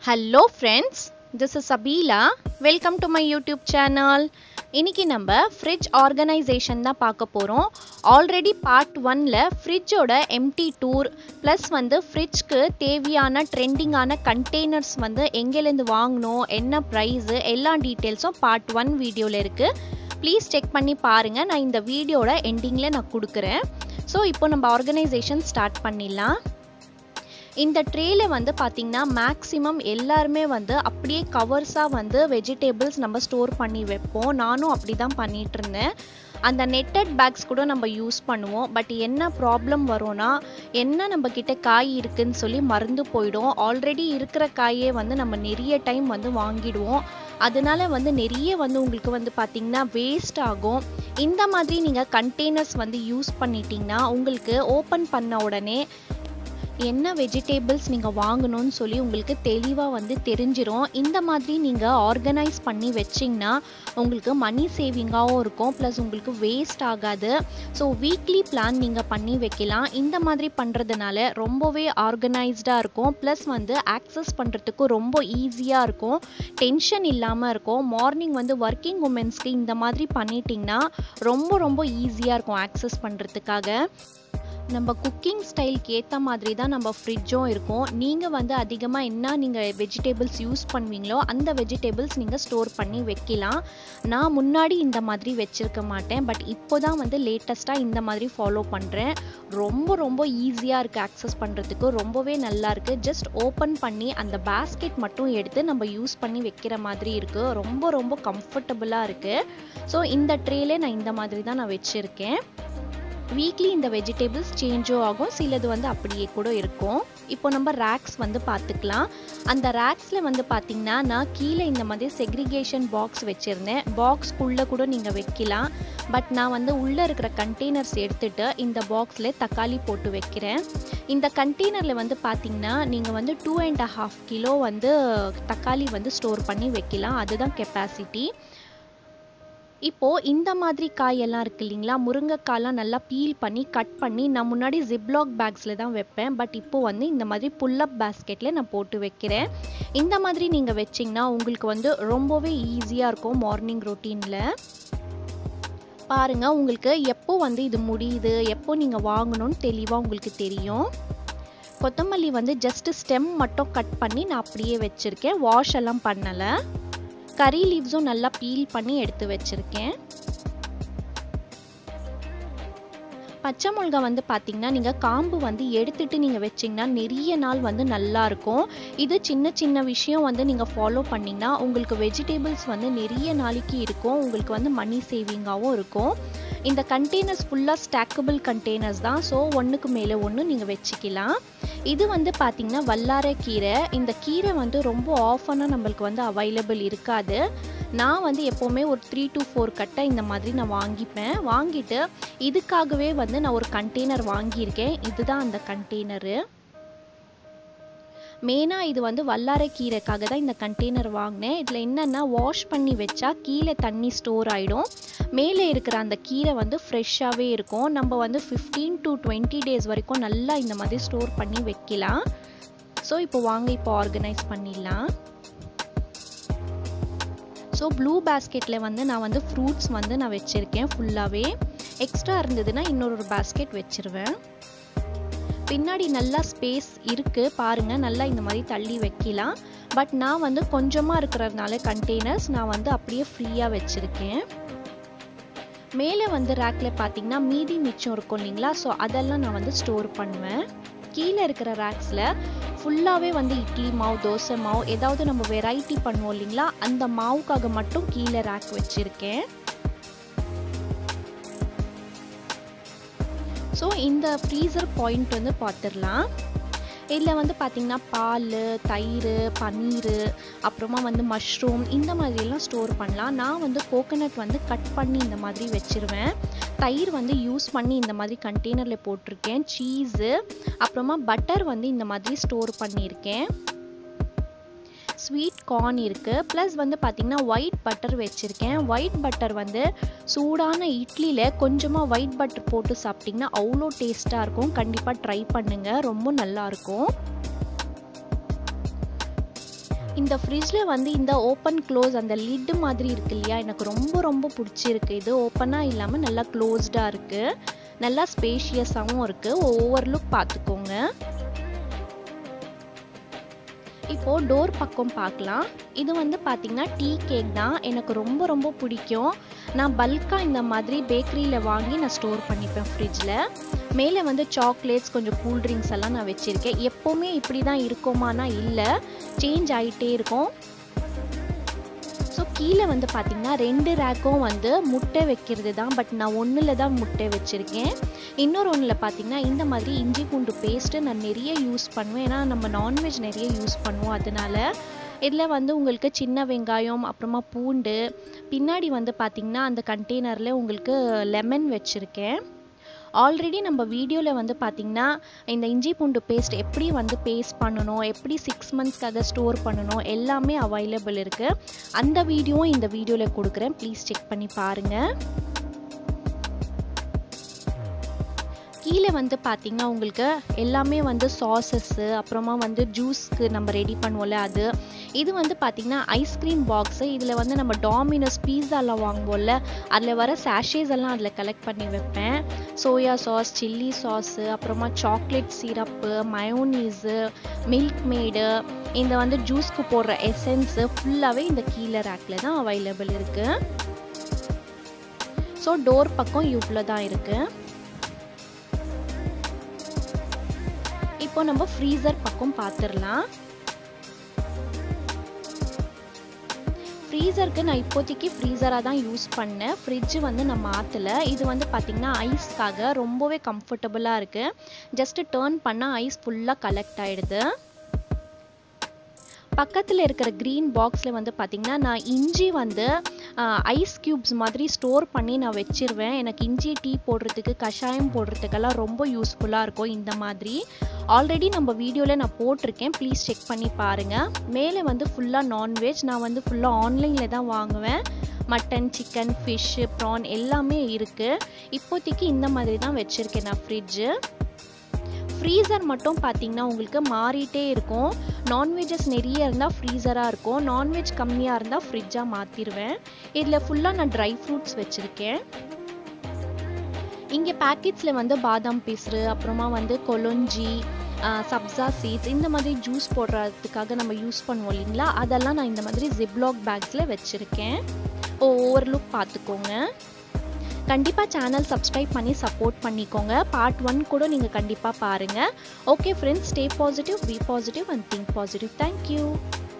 Hello friends, this is Sabila. Welcome to my YouTube channel. இன்னைக்கு நம்ம fridge organization தான் பார்க்க போறோம். ஆல்ரெடி பார்ட் 1ல ஃப்ரிட்ஜோட எம்டி டூர் ப்ளஸ் வந்து ஃப்ரிட்ஜ்க்கு தேவையான ட்ரெண்டிங்கான கண்டெய்னர்ஸ் வந்து எங்கேருந்து வாங்கணும், என்ன பிரைஸ், எல்லா டீடைல்ஸும் பார்ட் 1 வீடியோல இருக்கு. ப்ளீஸ் செக் பண்ணி பாருங்க. நான் இந்த வீடியோட எண்டிங்ல நான் கொடுக்குறேன். ஸோ இப்போ நம்ம ஆர்கனைசேஷன் ஸ்டார்ட் பண்ணிடலாம். இந்த ட்ரேல வந்து பாத்தீங்கன்னா மேக்ஸிமம் எல்லாருமே வந்து அப்படியே கவர்ஸா வந்து வெஜிடபிள்ஸ் நம்ம ஸ்டோர் பண்ணி வைப்போம். நானும் அப்படிதான் பண்ணிட்டு இருந்தேன். அந்த நெட்டட் பேக்ஸ் கூட நம்ம யூஸ் பண்ணுவோம். பட் என்ன ப்ராப்ளம் வரும்னா, என்ன நம்ம கிட்ட காய் இருக்குன்னு சொல்லி மறந்து போயிடும். ஆல்ரெடி இருக்கிற காயே வந்து நம்ம நிறைய டைம் வந்து வாங்கிடுவோம். அதனால வந்து நிறைய வந்து உங்களுக்கு வந்து பாத்தீங்கன்னா வேஸ்ட் ஆகும். இந்த மாதிரி நீங்க கண்டெய்னர்ஸ் வந்து யூஸ் பண்ணிட்டீங்கன்னா உங்களுக்கு ஓபன் பண்ண உடனே என்ன வெஜிடபிள்ஸ் நீங்கள் வாங்கணும்னு சொல்லி உங்களுக்கு தெளிவாக வந்து தெரிஞ்சிடும். இந்த மாதிரி நீங்கள் ஆர்கனைஸ் பண்ணி வச்சிங்கன்னா உங்களுக்கு மணி சேவிங்காகவும் இருக்கும், ப்ளஸ் உங்களுக்கு வேஸ்ட் ஆகாது. ஸோ வீக்லி பிளான் நீங்கள் பண்ணி வைக்கலாம். இந்த மாதிரி பண்ணுறதுனால ரொம்பவே ஆர்கனைஸ்டாக இருக்கும், ப்ளஸ் வந்து ஆக்சஸ் பண்ணுறதுக்கு ரொம்ப ஈஸியாக இருக்கும், டென்ஷன் இல்லாமல் இருக்கும். மார்னிங் வந்து ஒர்க்கிங் உமன்ஸ்க்கு இந்த மாதிரி பண்ணிட்டிங்கன்னா ரொம்ப ஈஸியாக இருக்கும் ஆக்சஸ் பண்ணுறதுக்காக. நம்ம குக்கிங் ஸ்டைலுக்கு ஏற்ற மாதிரி தான் நம்ம ஃப்ரிட்ஜும் இருக்கும். நீங்கள் வந்து அதிகமாக என்ன நீங்கள் வெஜிடபிள்ஸ் யூஸ் பண்ணுவீங்களோ அந்த வெஜிடபிள்ஸ் நீங்கள் ஸ்டோர் பண்ணி வைக்கலாம். நான் முன்னாடி இந்த மாதிரி வச்சுருக்க மாட்டேன், பட் இப்போ தான் வந்து லேட்டஸ்ட்டாக இந்த மாதிரி ஃபாலோ பண்ணுறேன். ரொம்ப ஈஸியாக இருக்குது ஆக்சஸ் பண்ணுறதுக்கு, ரொம்பவே நல்லா இருக்குது. ஜஸ்ட் ஓப்பன் பண்ணி அந்த பேஸ்கெட் மட்டும் எடுத்து நம்ம யூஸ் பண்ணி வைக்கிற மாதிரி இருக்குது. ரொம்ப கம்ஃபர்டபுளாக இருக்குது. ஸோ இந்த ட்ரேல நான் இந்த மாதிரி தான் நான் வச்சுருக்கேன். வீக்லி இந்த வெஜிடபிள்ஸ் சேஞ்சும் ஆகும், சிலது வந்து அப்படியே கூட இருக்கும். இப்போ நம்ம ரேக்ஸ் வந்து பார்த்துக்கலாம். அந்த ரேக்ஸில் வந்து பார்த்தீங்கன்னா நான் கீழே இந்த மாதிரி செக்ரிகேஷன் பாக்ஸ் வச்சுருந்தேன். பாக்ஸ்க்குள்ளே கூட நீங்கள் வைக்கலாம். பட் நான் வந்து உள்ளே இருக்கிற கண்டெய்னர்ஸ் எடுத்துகிட்டு இந்த பாக்ஸில் தக்காளி போட்டு வைக்கிறேன். இந்த கண்டெய்னரில் வந்து பார்த்தீங்கன்னா நீங்கள் வந்து 2.5 கிலோ வந்து தக்காளி வந்து ஸ்டோர் பண்ணி வைக்கலாம். அதுதான் கெப்பாசிட்டி. இப்போது இந்த மாதிரி காயெல்லாம் இருக்குது இல்லைங்களா, முருங்கைக்காயெல்லாம் நல்லா பீல் பண்ணி கட் பண்ணி நான் முன்னாடி ஜிப்லாக் பேக்ஸில் தான் வைப்பேன். பட் இப்போது வந்து இந்த மாதிரி புல்லப் பேஸ்கெட்டில் நான் போட்டு வைக்கிறேன். இந்த மாதிரி நீங்கள் வச்சிங்கன்னா உங்களுக்கு வந்து ரொம்பவே ஈஸியாக இருக்கும் மார்னிங் ரொட்டீனில். பாருங்கள், உங்களுக்கு எப்போ வந்து இது முடியுது, எப்போ நீங்கள் வாங்கணும்னு தெளிவாக உங்களுக்கு தெரியும். கொத்தமல்லி வந்து ஜஸ்ட் ஸ்டெம் மட்டும் கட் பண்ணி நான் அப்படியே வச்சுருக்கேன், வாஷ் எல்லாம் பண்ணலை. கறி லீவ்ஸும் நல்லா பீல் பண்ணி எடுத்து வச்சிருக்கேன். பச்சை மிளகா வந்து பார்த்தீங்கன்னா நீங்கள் காம்பு வந்து எடுத்துட்டு நீங்கள் வச்சிங்கன்னா நிறைய நாள் வந்து நல்லா இருக்கும். இது சின்ன விஷயம் வந்து நீங்கள் ஃபாலோ பண்ணிங்கன்னா உங்களுக்கு வெஜிடபிள்ஸ் வந்து நிறைய நாளைக்கு இருக்கும், உங்களுக்கு வந்து மணி சேவிங்காகவும் இருக்கும். இந்த கண்டெய்னர்ஸ் ஃபுல்லாக ஸ்டாக்கபிள் கண்டெய்னர்ஸ் தான். ஸோ ஒன்றுக்கு மேலே ஒன்று நீங்கள் வச்சுக்கலாம். இது வந்து பார்த்திங்கன்னா வல்லாரை கீரை. இந்த கீரை வந்து ரொம்ப ஆஃபனாக நம்மளுக்கு வந்து அவைலபிள் இருக்காது. நான் வந்து எப்போவுமே ஒரு 3 to 4 கட்டை இந்த மாதிரி நான் வாங்கிப்பேன். வாங்கிட்டு இதுக்காகவே வந்து நான் ஒரு கண்டெய்னர் வாங்கியிருக்கேன். இதுதான் அந்த கண்டெய்னரு. மெயினாக இது வந்து வல்லாரை கீரைக்காக தான் இந்த கண்டெய்னர் வாங்கினேன். இதில் என்னென்னா வாஷ் பண்ணி வச்சா கீழே தண்ணி ஸ்டோர் ஆகிடும், மேலே இருக்கிற அந்த கீரை வந்து ஃப்ரெஷ்ஷாகவே இருக்கும். நம்ம வந்து 15 to 20 days வரைக்கும் நல்லா இந்த மாதிரி ஸ்டோர் பண்ணி வைக்கலாம். ஸோ இப்போ வாங்க இப்போ ஆர்கனைஸ் பண்ணிடலாம். ஸோ ப்ளூ பேஸ்கெட்டில் வந்து நான் வந்து ஃப்ரூட்ஸ் வந்து நான் வச்சுருக்கேன் ஃபுல்லாகவே. எக்ஸ்ட்ரா இருந்ததுன்னா இன்னொரு பேஸ்கெட் வச்சுருவேன். பின்னாடி நல்லா ஸ்பேஸ் இருக்குது பாருங்கள், நல்லா இந்த மாதிரி தள்ளி வைக்கலாம். பட் நான் வந்து கொஞ்சமாக இருக்கிறதுனால கண்டெய்னர்ஸ் நான் வந்து அப்படியே ஃப்ரீயாக வச்சுருக்கேன். மேலே வந்து ரேக்கில் பார்த்தீங்கன்னா மீதி மிச்சம் இருக்கும் இல்லைங்களா, ஸோ அதெல்லாம் நான் வந்து ஸ்டோர் பண்ணுவேன். கீழே இருக்கிற ரேக்ஸில் ஃபுல்லாகவே வந்து இட்லி மாவு, தோசை மாவு, ஏதாவது நம்ம வெரைட்டி பண்ணுவோம் இல்லைங்களா, அந்த மாவுக்காக மட்டும் கீழே ரேக் வச்சுருக்கேன். ஸோ இந்த ஃப்ரீசர் பாயிண்ட் வந்து பார்த்துடலாம். இதில் வந்து பார்த்திங்கன்னா பால், தயிர், பன்னீர், அப்புறமா வந்து மஷ்ரூம் இந்த மாதிரியெல்லாம் ஸ்டோர் பண்ணலாம். நான் வந்து கோகோனட் வந்து கட் பண்ணி இந்த மாதிரி வச்சுருவேன். தயிர் வந்து யூஸ் பண்ணி இந்த மாதிரி கண்டெய்னரில் போட்டிருக்கேன். சீஸு, அப்புறமா பட்டர் வந்து இந்த மாதிரி ஸ்டோர் பண்ணியிருக்கேன். ஸ்வீட் கார்ன் இருக்குது. ப்ளஸ் வந்து பார்த்திங்கன்னா ஒயிட் பட்டர் வச்சுருக்கேன். ஒயிட் பட்டர் வந்து சூடான இட்லியில் கொஞ்சமாக ஒயிட் பட்டர் போட்டு சாப்பிட்டிங்கன்னா அவ்வளோ டேஸ்ட்டாக இருக்கும். கண்டிப்பாக ட்ரை பண்ணுங்கள், ரொம்ப நல்லாயிருக்கும். இந்த ஃப்ரிட்ஜில் வந்து இந்த ஓப்பன் க்ளோஸ் அந்த லிட்டு மாதிரி இருக்கு இல்லையா, எனக்கு ரொம்ப பிடிச்சிருக்கு. இது ஓப்பனாக இல்லாமல் நல்லா க்ளோஸ்டாக இருக்குது, நல்லா ஸ்பேஷியஸாகவும் இருக்குது. ஓவர்லுக் பார்த்துக்கோங்க. இப்போது டோர் பக்கம் பார்க்கலாம். இது வந்து பார்த்திங்கன்னா டீ கேக் தான். எனக்கு ரொம்ப பிடிக்கும். நான் பல்காக இந்த மாதிரி பேக்கரியில் வாங்கி நான் ஸ்டோர் பண்ணிப்பேன் ஃப்ரிட்ஜில். மேலே வந்து சாக்லேட்ஸ், கொஞ்சம் கூல்ட்ரிங்க்ஸ் எல்லாம் நான் வச்சுருக்கேன். எப்போவுமே இப்படி தான் இருக்குமானா இல்லை, சேஞ்ச் ஆகிட்டே இருக்கும். ஸோ கீழே வந்து பார்த்திங்கன்னா 2 ரேக்கும் வந்து முட்டை வைக்கிறது தான். பட் நான் ஒன்றில் தான் முட்டை வச்சுருக்கேன். இன்னொரு ஒன்றில் பார்த்திங்கன்னா இந்த மாதிரி இஞ்சி பூண்டு பேஸ்ட்டு நான் நிறைய யூஸ் பண்ணுவேன். ஏன்னா நம்ம நான்வெஜ் நிறைய யூஸ் பண்ணுவோம். அதனால இதில் வந்து உங்களுக்கு சின்ன வெங்காயம், அப்புறமா பூண்டு, பின்னாடி வந்து பார்த்திங்கன்னா அந்த கண்டெய்னரில் உங்களுக்கு லெமன் வச்சுருக்கேன். ஆல்ரெடி நம்ம வீடியோவில் வந்து பார்த்திங்கன்னா இந்த இஞ்சி பூண்டு பேஸ்ட் எப்படி வந்து பேஸ்ட் பண்ணணும், எப்படி 6 மந்த்ஸ்க்கு அதை ஸ்டோர் பண்ணணும் எல்லாமே அவைலபிள் இருக்குது. அந்த வீடியோவும் இந்த வீடியோவில் கொடுக்குறேன், ப்ளீஸ் செக் பண்ணி பாருங்கள். கீழே வந்து பார்த்திங்கன்னா உங்களுக்கு எல்லாமே வந்து சாஸஸ்ஸு, அப்புறமா வந்து ஜூஸ்க்கு நம்ம ரெடி பண்ணுவோம்ல அது. இது வந்து பார்த்திங்கன்னா ஐஸ்கிரீம் பாக்ஸு. இதில் வந்து நம்ம டாமினோஸ் பீஸாலாம் வாங்குவோம்ல, அதில் வர சாஷேஸ் எல்லாம் அதில் கலெக்ட் பண்ணி வைப்பேன். சோயா சாஸ், சில்லி சாஸு, அப்புறமா chocolate syrup, mayonnaise, Milkmaid, இந்த வந்து ஜூஸ்க்கு போடுற எசன்ஸு ஃபுல்லாகவே இந்த கீழே ரேக்கில் தான் அவைலபிள் இருக்குது. ஸோ டோர் பக்கம் இவ்வளோ தான் இருக்குது. இப்போ நம்ம ஃப்ரீசர் பக்கம் பார்த்துடலாம். ஃப்ரீசருக்கு நான் இப்போதைக்கு ஃப்ரீசராக தான் யூஸ் பண்ணேன். ஃப்ரிட்ஜு வந்து நான் மாற்றலை. இது வந்து பார்த்திங்கன்னா ஐஸ்க்காக ரொம்பவே கம்ஃபர்டபுளாக இருக்குது. ஜஸ்ட்டு டர்ன் பண்ணால் ஐஸ் ஃபுல்லாக கலெக்ட் ஆகிடுது. பக்கத்தில் இருக்கிற க்ரீன் பாக்ஸில் வந்து பார்த்திங்கன்னா நான் இஞ்சி வந்து ஐஸ் க்யூப்ஸ் மாதிரி ஸ்டோர் பண்ணி நான் வச்சிருவேன். எனக்கு இஞ்சி டீ போடுறதுக்கு, கஷாயம் போடுறதுக்கெல்லாம் ரொம்ப யூஸ்ஃபுல்லாக இருக்கும் இந்த மாதிரி. ஆல்ரெடி நம்ம வீடியோவில் நான் போட்டிருக்கேன், ப்ளீஸ் செக் பண்ணி பாருங்கள். மேலே வந்து ஃபுல்லாக நான்வெஜ், நான் வந்து ஃபுல்லாக ஆன்லைனில் தான் வாங்குவேன். மட்டன், சிக்கன், ஃபிஷ்ஷு, ப்ரான் எல்லாமே இருக்குது. இப்போதைக்கு இந்த மாதிரி தான் வச்சுருக்கேன் நான் ஃப்ரிட்ஜு. ஃப்ரீசர் மட்டும் பார்த்திங்கன்னா உங்களுக்கு மாறிட்டே இருக்கும். நான்வெஜ்ஜஸ் நிறைய இருந்தால் ஃப்ரீசராக இருக்கும், நான்வெஜ் கம்மியாக இருந்தால் ஃப்ரிட்ஜாக மாற்றிடுவேன். இதில் ஃபுல்லாக நான் ட்ரை ஃப்ரூட்ஸ் வச்சுருக்கேன். இங்கே பேக்கெட்ஸில் வந்து பாதாம் பீஸ்ரு, அப்புறமா வந்து கொலொஞ்சி, சப்ஸா சீட்ஸ், இந்த மாதிரி ஜூஸ் போடுறதுக்காக நம்ம யூஸ் பண்ணுவோம் இல்லைங்களா, அதெல்லாம் நான் இந்த மாதிரி ஜிப்லாக் பேக்ஸில் வச்சுருக்கேன். ஓவர்லுக் பார்த்துக்கோங்க. கண்டிப்பாக சேனல் சப்ஸ்கிரைப் பண்ணி சப்போர்ட் பண்ணிக்கோங்க. பார்ட் 1 கூட நீங்கள் கண்டிப்பாக பாருங்கள். Okay friends, stay positive, be positive and think positive. Thank you.